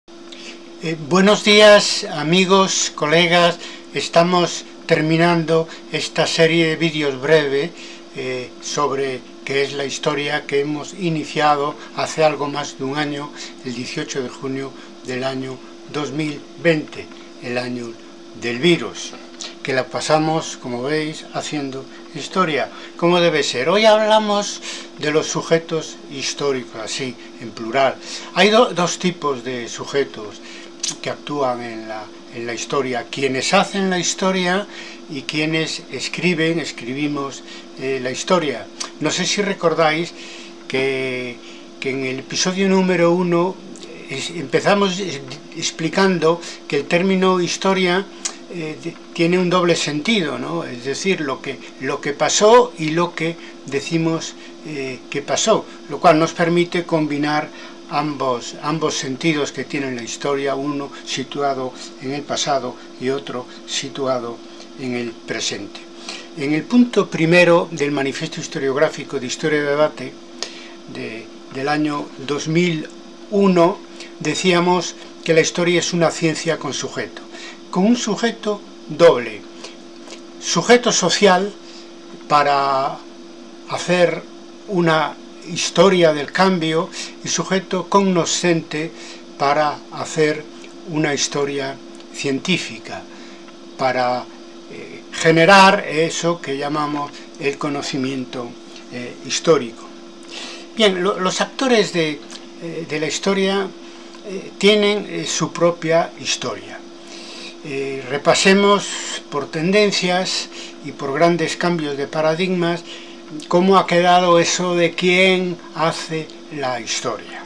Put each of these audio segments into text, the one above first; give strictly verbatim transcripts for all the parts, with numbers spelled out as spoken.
Eh, buenos días, amigos, colegas. Estamos terminando esta serie de vídeos breve eh, sobre qué es la historia que hemos iniciado hace algo más de un año, el dieciocho de junio del año dos mil veinte, el año del virus, que la pasamos, como veis, haciendo historia, como debe ser. Hoy hablamos de los sujetos históricos, así, en plural. Hay do, dos tipos de sujetos que actúan en la, en la historia: quienes hacen la historia y quienes escriben, escribimos eh, la historia. No sé si recordáis que, que en el episodio número uno es, empezamos es, explicando que el término historia eh, tiene un doble sentido, ¿no? Es decir, lo que, lo que pasó y lo que decimos eh, que pasó, lo cual nos permite combinar Ambos, ambos sentidos que tiene la historia, uno situado en el pasado y otro situado en el presente. En el punto primero del Manifiesto Historiográfico de Historia y Debate de, del año dos mil uno decíamos que la historia es una ciencia con sujeto, con un sujeto doble: sujeto social para hacer una historia del cambio y sujeto cognoscente para hacer una historia científica, para eh, generar eso que llamamos el conocimiento eh, histórico. Bien, lo, los actores de, eh, de la historia eh, tienen eh, su propia historia. Eh, repasemos por tendencias y por grandes cambios de paradigmas cómo ha quedado eso de quién hace la historia.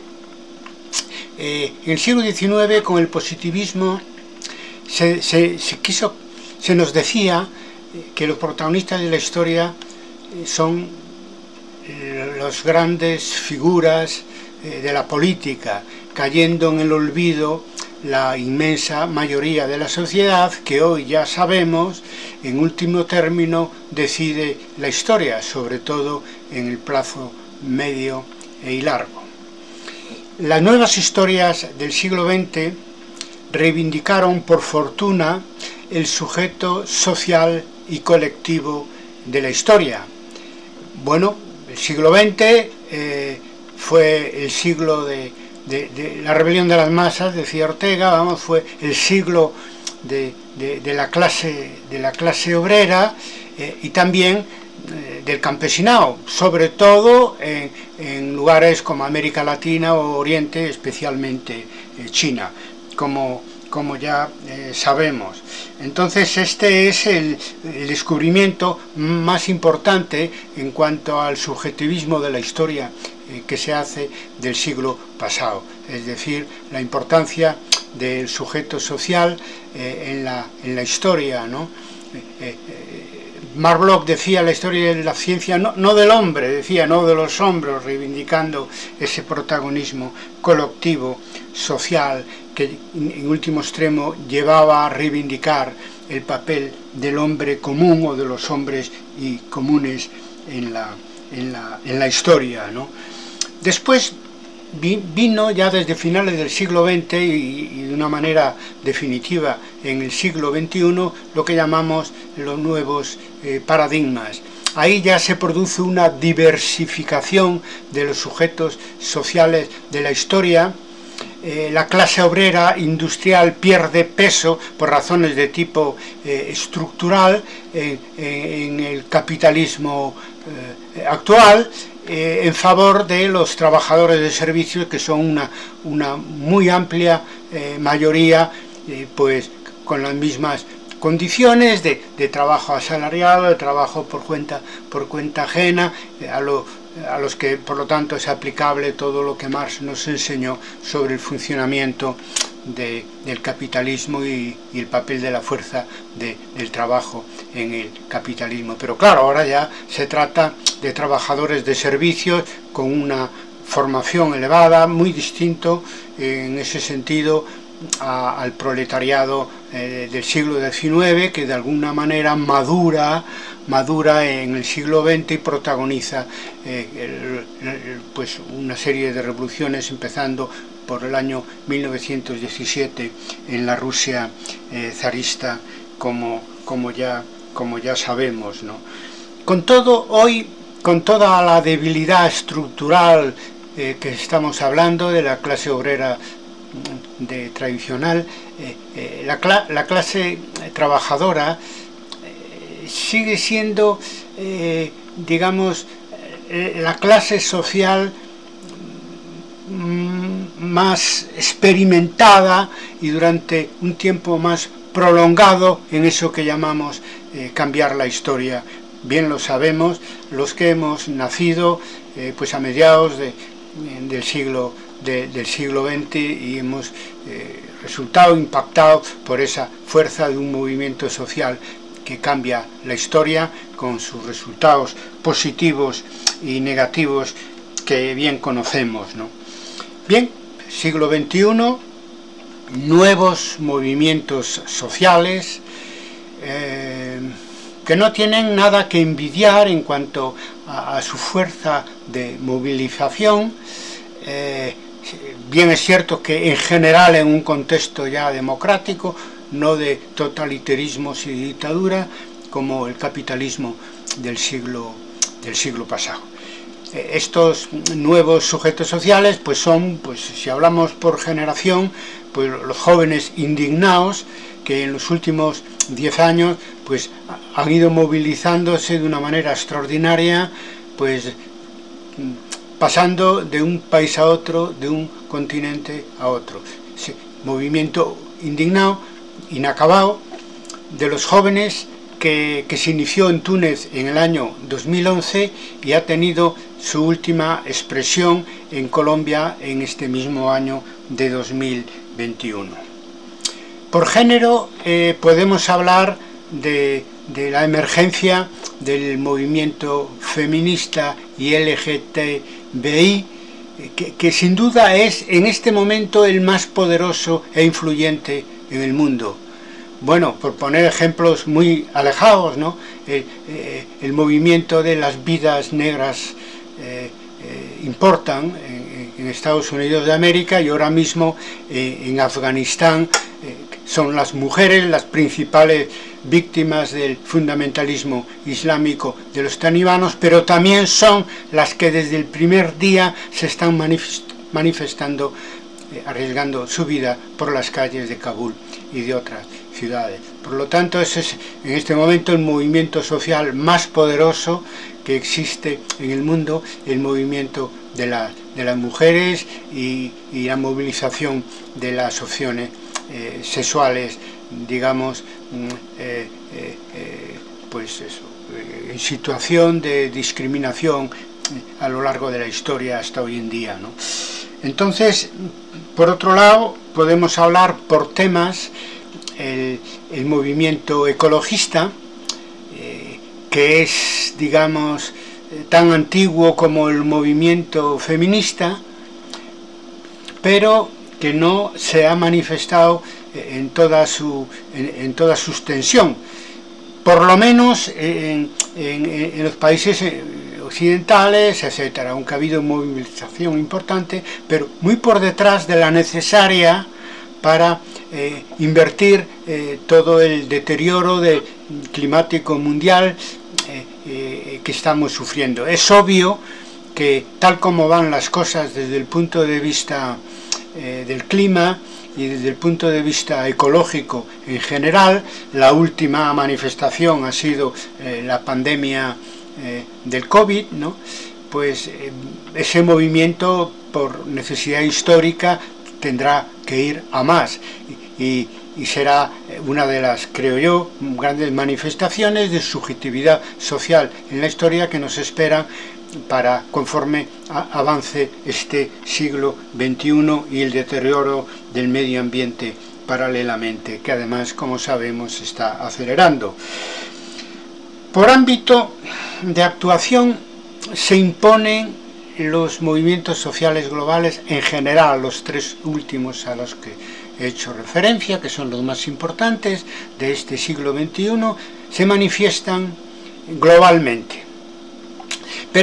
Eh, en el siglo diecinueve, con el positivismo, se, se, se, quiso, se nos decía que los protagonistas de la historia son las grandes figuras de la política, cayendo en el olvido la inmensa mayoría de la sociedad, que hoy ya sabemos, en último término, decide la historia, sobre todo en el plazo medio y largo. Las nuevas historias del siglo veinte reivindicaron, por fortuna, el sujeto social y colectivo de la historia. Bueno, el siglo veinte eh, fue el siglo de De, de la rebelión de las masas, decía Ortega, vamos, fue el siglo de, de, de, la, clase, de la clase obrera eh, y también eh, del campesinado, sobre todo en, en lugares como América Latina o Oriente, especialmente eh, China, como, como ya eh, sabemos. Entonces este es el, el descubrimiento más importante en cuanto al subjetivismo de la historia que se hace del siglo pasado, es decir, la importancia del sujeto social eh, en, la, en la historia, ¿no? Eh, eh, Marc Bloch decía la historia de la ciencia no, no del hombre, decía, no de los hombres, reivindicando ese protagonismo colectivo, social, que en último extremo llevaba a reivindicar el papel del hombre común o de los hombres y comunes en la, en la, en la historia, ¿no? Después vino ya desde finales del siglo veinte y, y de una manera definitiva en el siglo veintiuno lo que llamamos los nuevos eh, paradigmas. Ahí ya se produce una diversificación de los sujetos sociales de la historia. Eh, la clase obrera industrial pierde peso por razones de tipo eh, estructural eh, eh, en el capitalismo eh, actual, Eh, en favor de los trabajadores de servicios, que son una, una muy amplia eh, mayoría, eh, pues con las mismas condiciones de, de trabajo asalariado, de trabajo por cuenta, por cuenta ajena, eh, a, lo, a los que por lo tanto es aplicable todo lo que Marx nos enseñó sobre el funcionamiento de, del capitalismo y, y el papel de la fuerza de, del trabajo en el capitalismo. Pero claro, ahora ya se trata de trabajadores de servicios con una formación elevada, muy distinto eh, en ese sentido a, al proletariado eh, del siglo diecinueve, que de alguna manera madura, madura en el siglo veinte y protagoniza eh, el, el, pues una serie de revoluciones, empezando por el año mil novecientos diecisiete en la Rusia eh, zarista, como, como, ya, como ya sabemos, ¿no? Con todo, hoy, con toda la debilidad estructural eh, que estamos hablando de la clase obrera de, tradicional, eh, eh, la, cla la clase trabajadora eh, sigue siendo, eh, digamos, eh, la clase social mm, más experimentada y durante un tiempo más prolongado en eso que llamamos eh, cambiar la historia. Bien lo sabemos los que hemos nacido eh, pues a mediados de, del siglo de, del siglo veinte y hemos eh, resultado impactados por esa fuerza de un movimiento social que cambia la historia con sus resultados positivos y negativos que bien conocemos, ¿no? Bien, siglo veintiuno, nuevos movimientos sociales eh, que no tienen nada que envidiar en cuanto a, a su fuerza de movilización. Eh, bien es cierto que en general en un contexto ya democrático, no de totalitarismos y dictadura como el capitalismo del siglo, del siglo pasado. Eh, estos nuevos sujetos sociales pues son, pues si hablamos por generación, pues los jóvenes indignados que en los últimos diez años pues han ido movilizándose de una manera extraordinaria, pues pasando de un país a otro, de un continente a otro. Ese movimiento indignado, inacabado, de los jóvenes que, que se inició en Túnez en el año dos mil once y ha tenido su última expresión en Colombia en este mismo año de dos mil veintiuno. Por género eh, podemos hablar de, de la emergencia del movimiento feminista y L G T B I, que, que sin duda es en este momento el más poderoso e influyente en el mundo. Bueno, por poner ejemplos muy alejados, ¿no? El, eh, el movimiento de las vidas negras eh, eh, importan en, en Estados Unidos de América y ahora mismo eh, en Afganistán eh, son las mujeres las principales víctimas del fundamentalismo islámico de los talibanos, pero también son las que desde el primer día se están manifestando, eh, arriesgando su vida por las calles de Kabul y de otras ciudades. Por lo tanto, ese es en este momento el movimiento social más poderoso que existe en el mundo, el movimiento de, la, de las mujeres y, y la movilización de las opciones eh, sexuales, digamos, eh, eh, eh, pues eso, eh, en situación de discriminación eh, a lo largo de la historia hasta hoy en día, ¿no? Entonces, por otro lado, podemos hablar por temas el, el movimiento ecologista, eh, que es, digamos, eh, tan antiguo como el movimiento feminista, pero que no se ha manifestado en toda su, en, en toda su extensión, por lo menos en, en, en los países occidentales, etcétera, aunque ha habido movilización importante, pero muy por detrás de la necesaria para eh, invertir eh, todo el deterioro de, climático mundial eh, eh, que estamos sufriendo. Es obvio que tal como van las cosas desde el punto de vista eh, del clima y desde el punto de vista ecológico en general, la última manifestación ha sido eh, la pandemia eh, del COVID, ¿no? Pues eh, ese movimiento por necesidad histórica tendrá que ir a más y, y será una de las, creo yo, grandes manifestaciones de subjetividad social en la historia que nos esperan para conforme a, avance este siglo veintiuno y el deterioro del medio ambiente paralelamente, que además, como sabemos, se está acelerando. Por ámbito de actuación se imponen los movimientos sociales globales en general, los tres últimos a los que he hecho referencia, que son los más importantes de este siglo veintiuno, se manifiestan globalmente. Pero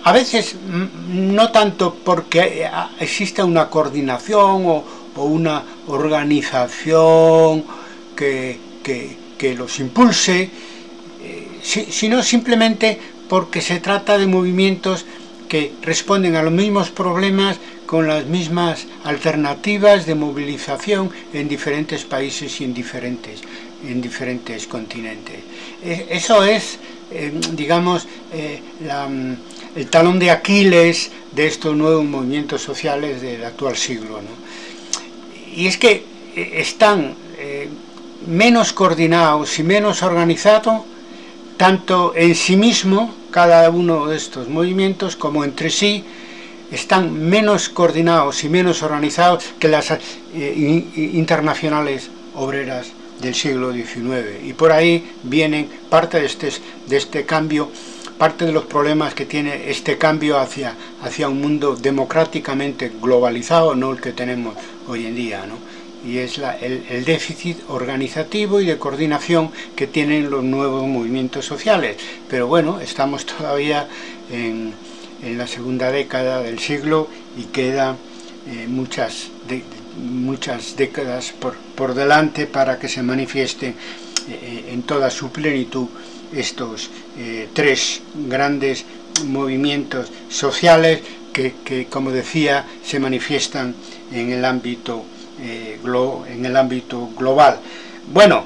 a veces no tanto porque exista una coordinación o, o una organización que, que, que los impulse, eh, si, sino simplemente porque se trata de movimientos que responden a los mismos problemas con las mismas alternativas de movilización en diferentes países y en diferentes, en diferentes continentes. Eso es, eh, digamos, eh, la, el talón de Aquiles de estos nuevos movimientos sociales del actual siglo, ¿no? Y es que están eh, menos coordinados y menos organizados, tanto en sí mismo, cada uno de estos movimientos, como entre sí, están menos coordinados y menos organizados que las eh, internacionales obreras del siglo diecinueve. Y por ahí vienen parte de este, de este cambio, parte de los problemas que tiene este cambio hacia, hacia un mundo democráticamente globalizado, no el que tenemos hoy en día, ¿no? Y es la, el, el déficit organizativo y de coordinación que tienen los nuevos movimientos sociales. Pero bueno, estamos todavía en, en la segunda década del siglo y quedan eh, muchas, de, muchas décadas por, por delante para que se manifiesten eh, en toda su plenitud estos eh, tres grandes movimientos sociales que, que, como decía, se manifiestan en el ámbito Eh, glo en el ámbito global. Bueno,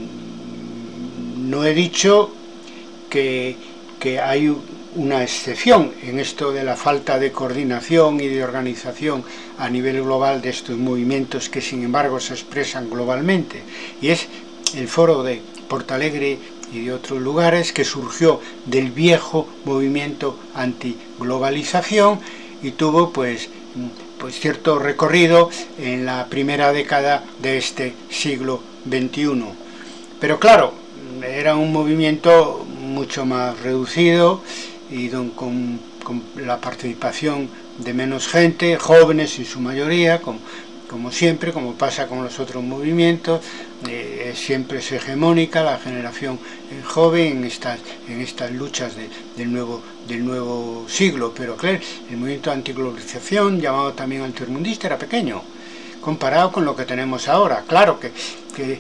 no he dicho que, que hay una excepción en esto de la falta de coordinación y de organización a nivel global de estos movimientos que sin embargo se expresan globalmente, y es el foro de Portalegre y de otros lugares que surgió del viejo movimiento antiglobalización y tuvo pues pues cierto recorrido en la primera década de este siglo veintiuno. Pero claro, era un movimiento mucho más reducido y don, con, con la participación de menos gente, jóvenes en su mayoría, como, como siempre, como pasa con los otros movimientos, eh, siempre es hegemónica la generación joven en estas, en estas luchas de, del, nuevo, del nuevo siglo. Pero claro, el movimiento de antiglobalización, llamado también altermundista, era pequeño comparado con lo que tenemos ahora. Claro que, que,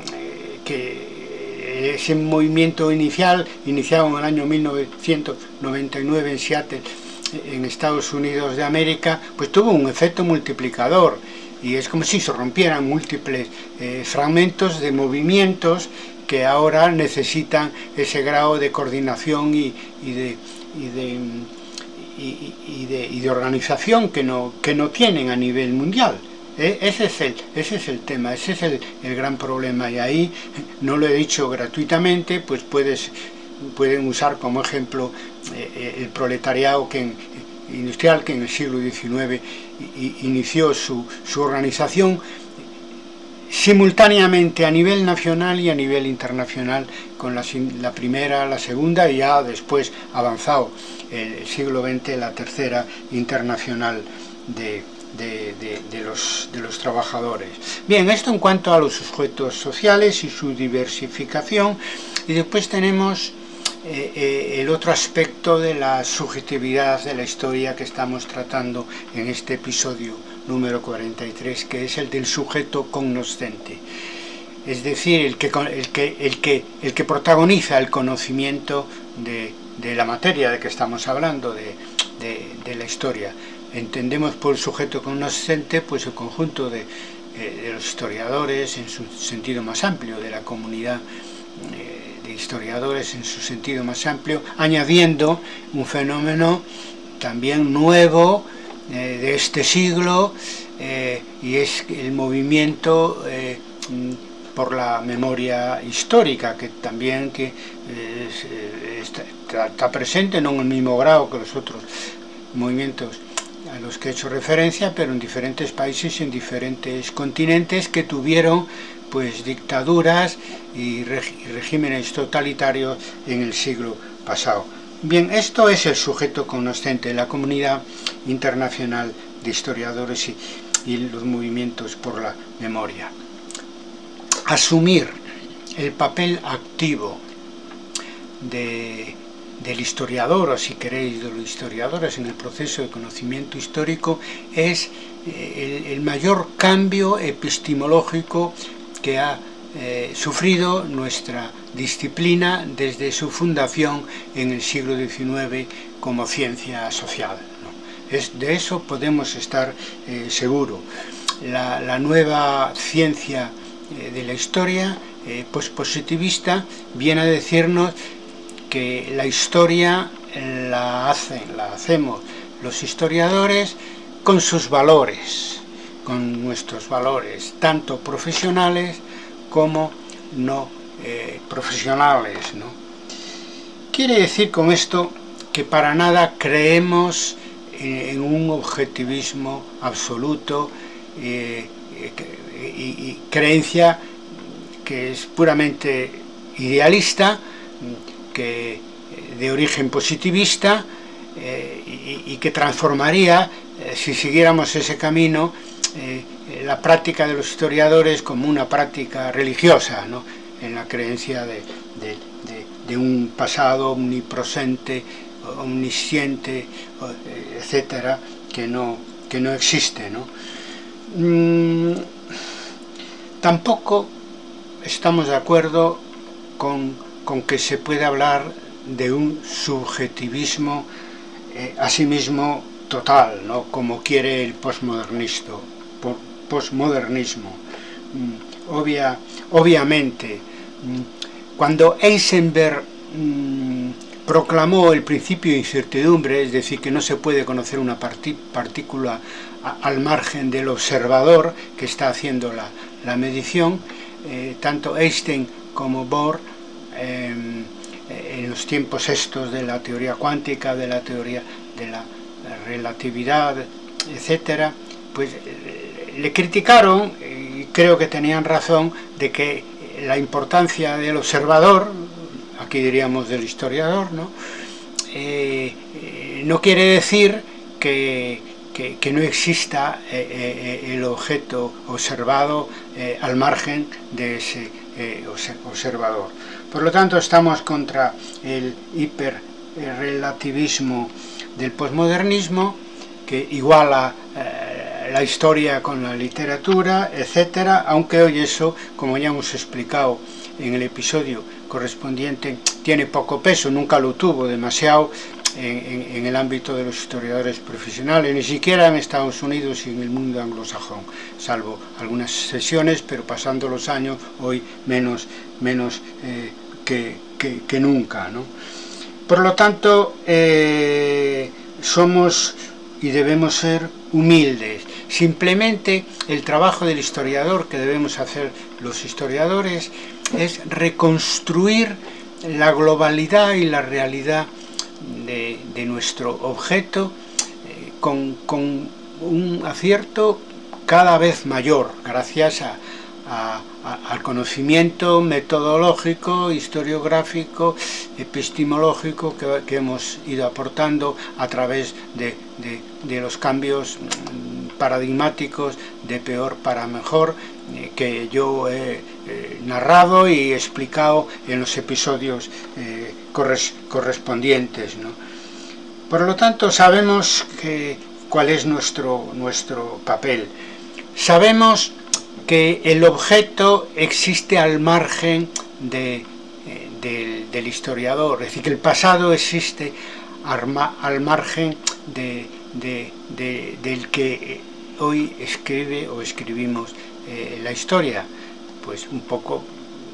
que ese movimiento inicial, iniciado en el año mil novecientos noventa y nueve en Seattle, en Estados Unidos de América, pues tuvo un efecto multiplicador. Y es como si se rompieran múltiples eh, fragmentos de movimientos que ahora necesitan ese grado de coordinación y, y, de, y, de, y, y, de, y de organización que no, que no tienen a nivel mundial. ¿Eh? Ese, es el, ese es el tema, ese es el, el gran problema. Y ahí, no lo he dicho gratuitamente, pues puedes, pueden usar como ejemplo eh, el proletariado que en, industrial que en el siglo diecinueve inició su, su organización simultáneamente a nivel nacional y a nivel internacional, con la, la primera, la segunda y ya después avanzado el siglo veinte, la tercera internacional de, de, de, de, los, de los trabajadores. Bien, esto en cuanto a los sujetos sociales y su diversificación, y después tenemos Eh, eh, el otro aspecto de la subjetividad de la historia que estamos tratando en este episodio número cuarenta y tres, que es el del sujeto cognoscente, es decir, el que, el que, el que, el que protagoniza el conocimiento de, de la materia de que estamos hablando, de, de, de la historia. Entendemos por sujeto cognoscente pues el conjunto de, eh, de los historiadores en su sentido más amplio, de la comunidad eh, historiadores en su sentido más amplio, añadiendo un fenómeno también nuevo eh, de este siglo, eh, y es el movimiento eh, por la memoria histórica, que también que, eh, está, está presente, no en el mismo grado que los otros movimientos a los que he hecho referencia, pero en diferentes países y en diferentes continentes que tuvieron pues dictaduras y regímenes totalitarios en el siglo pasado. Bien, esto es el sujeto cognoscente de la comunidad internacional de historiadores y, y los movimientos por la memoria. Asumir el papel activo de, del historiador, o si queréis de los historiadores en el proceso de conocimiento histórico, es el, el mayor cambio epistemológico que ha eh, sufrido nuestra disciplina desde su fundación en el siglo diecinueve como ciencia social, ¿no? Es, de eso podemos estar eh, seguros. La, la nueva ciencia eh, de la historia eh, pospositivista viene a decirnos que la historia la hacen, la hacemos los historiadores con sus valores, con nuestros valores, tanto profesionales como no eh, profesionales, ¿no? Quiere decir con esto que para nada creemos en, en un objetivismo absoluto eh, y, y creencia que es puramente idealista, que de origen positivista eh, y, y que transformaría, eh, si siguiéramos ese camino, eh, la práctica de los historiadores como una práctica religiosa, ¿no? En la creencia de, de, de, de un pasado omnipresente, omnisciente, etcétera, que no, que no existe, ¿no? Mm, tampoco estamos de acuerdo con con que se puede hablar de un subjetivismo eh, asimismo total, ¿no? Como quiere el posmodernismo. posmodernismo. Mm, obvia, obviamente, mm, cuando Heisenberg mm, proclamó el principio de incertidumbre, es decir, que no se puede conocer una partícula a, al margen del observador que está haciendo la, la medición, eh, tanto Einstein como Bohr, Eh, en los tiempos estos de la teoría cuántica, de la teoría de la relatividad, etcétera, pues eh, le criticaron, y creo que tenían razón, de que la importancia del observador, aquí diríamos del historiador, ¿no? Eh, eh, no quiere decir que, que, que no exista eh, eh, el objeto observado eh, al margen de ese eh, observador. Por lo tanto, estamos contra el hiperrelativismo del posmodernismo, que iguala eh, la historia con la literatura, etcétera, aunque hoy eso, como ya hemos explicado en el episodio correspondiente, tiene poco peso, nunca lo tuvo demasiado en, en, en el ámbito de los historiadores profesionales, ni siquiera en Estados Unidos y en el mundo anglosajón, salvo algunas sesiones, pero pasando los años, hoy menos, menos eh, que, que, que nunca, ¿no? Por lo tanto, eh, somos y debemos ser humildes. Simplemente el trabajo del historiador que debemos hacer los historiadores es reconstruir la globalidad y la realidad de, de nuestro objeto eh, con, con un acierto cada vez mayor, gracias a, a, a, al conocimiento metodológico, historiográfico, epistemológico que, que hemos ido aportando a través de, de, de los cambios paradigmáticos de peor para mejor, eh, que yo he eh, narrado y explicado en los episodios eh, corres, correspondientes, ¿no? Por lo tanto, sabemos que, cuál es nuestro, nuestro papel. Sabemos que el objeto existe al margen de, eh, del, del historiador, es decir, que el pasado existe arma, al margen de, de, de, del que hoy escribe o escribimos eh, la historia. Pues un poco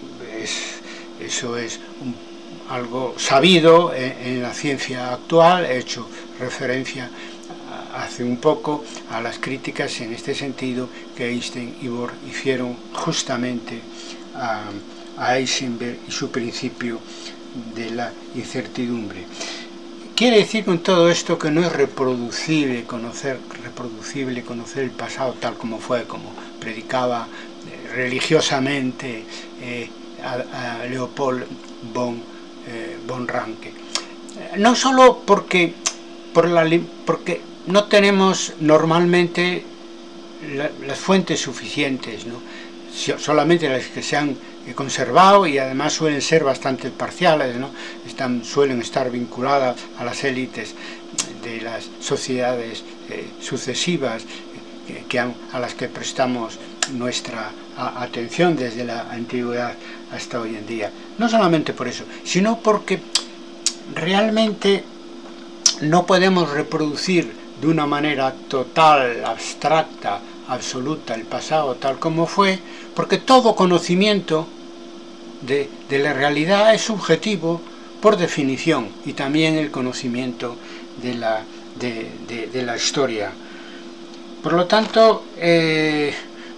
es, eso es un, algo sabido en, en la ciencia actual. He hecho referencia a, hace un poco a las críticas en este sentido que Einstein y Bohr hicieron justamente a, a Heisenberg y su principio de la incertidumbre. Quiere decir con todo esto que no es reproducible conocer, reproducible conocer el pasado tal como fue, como predicaba eh, religiosamente eh, a, a Leopold von, eh, von Ranke. No solo porque, por la, porque no tenemos normalmente la, las fuentes suficientes, ¿no? solamente las que se han conservado, y además suelen ser bastante parciales, ¿no? Están, suelen estar vinculadas a las élites de las sociedades eh, sucesivas eh, que han, a las que prestamos nuestra a, atención desde la antigüedad hasta hoy en día. No solamente por eso, sino porque realmente no podemos reproducir de una manera total, abstracta, absoluta el pasado tal como fue, porque todo conocimiento de, de la realidad es subjetivo por definición, y también el conocimiento de la, de, de, de la historia. Por lo tanto, eh,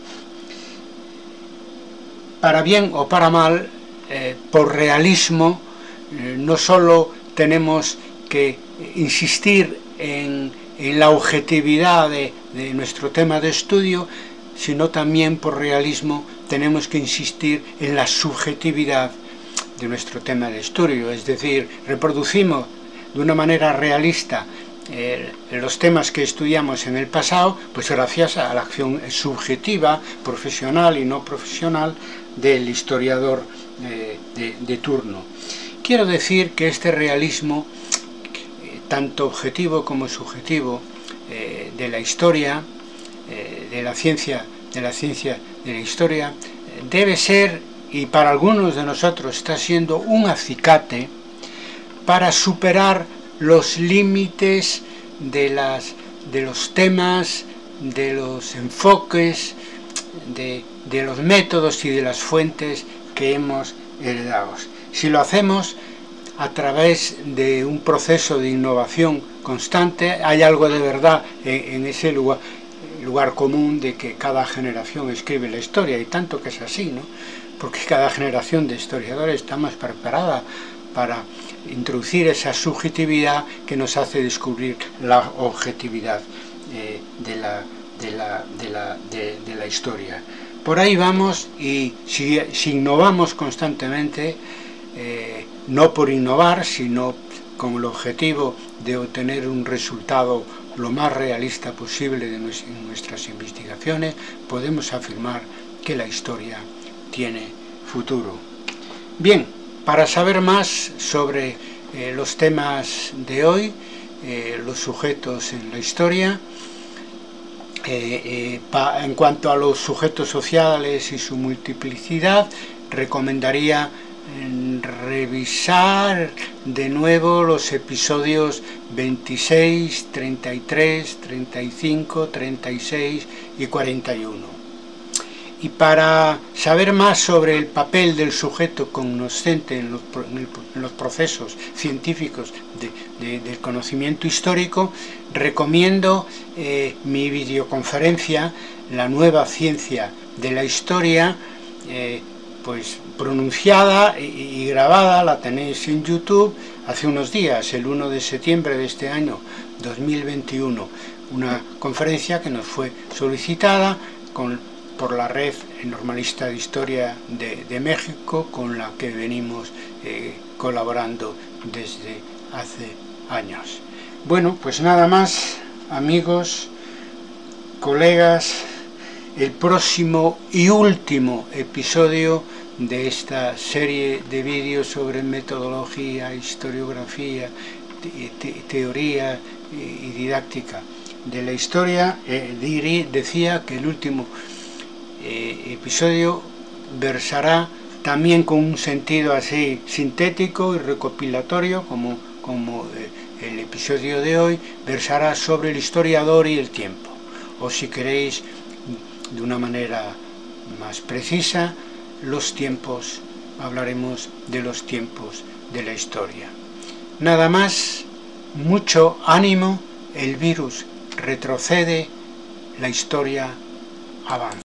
para bien o para mal, eh, por realismo, eh, no solo tenemos que insistir en, en la objetividad de, de nuestro tema de estudio, sino también por realismo tenemos que insistir en la subjetividad de nuestro tema de estudio, es decir, reproducimos de una manera realista eh, los temas que estudiamos en el pasado, pues gracias a la acción subjetiva, profesional y no profesional del historiador eh, de, de turno. Quiero decir que este realismo, eh, tanto objetivo como subjetivo, eh, de la historia, eh, de la ciencia, de la ciencia de la historia, eh, debe ser, y para algunos de nosotros está siendo, un acicate para superar los límites de, las, de los temas, de los enfoques, de, de los métodos y de las fuentes que hemos heredado. Si lo hacemos a través de un proceso de innovación constante, hay algo de verdad en, en ese lugar, lugar común de que cada generación escribe la historia, y tanto que es así, ¿no? Porque cada generación de historiadores está más preparada para introducir esa subjetividad que nos hace descubrir la objetividad eh, de, la, de, la, de, la, de, de la historia. Por ahí vamos, y si, si innovamos constantemente, eh, no por innovar, sino con el objetivo de obtener un resultado lo más realista posible de nuestras investigaciones, podemos afirmar que la historia tiene futuro. Bien, para saber más sobre eh, los temas de hoy, eh, los sujetos en la historia, eh, eh, pa, en cuanto a los sujetos sociales y su multiplicidad, recomendaría eh, revisar de nuevo los episodios veintiséis, treinta y tres, treinta y cinco, treinta y seis y cuarenta y uno. Y para saber más sobre el papel del sujeto cognoscente en los, en los procesos científicos de, de, del conocimiento histórico, recomiendo eh, mi videoconferencia, La nueva ciencia de la historia, eh, pues pronunciada y, y grabada, la tenéis en YouTube, hace unos días, el uno de septiembre de este año dos mil veintiuno, una conferencia que nos fue solicitada con por la Red Normalista de Historia de, de México, con la que venimos eh, colaborando desde hace años. Bueno, pues nada más, amigos, colegas, el próximo y último episodio de esta serie de vídeos sobre metodología, historiografía, te, te, teoría y didáctica de la historia, eh, dirí, decía que el último Eh, episodio versará también con un sentido así sintético y recopilatorio, como, como eh, el episodio de hoy, versará sobre el historiador y el tiempo, o si queréis de una manera más precisa, los tiempos, hablaremos de los tiempos de la historia. Nada más, mucho ánimo, el virus retrocede, la historia avanza.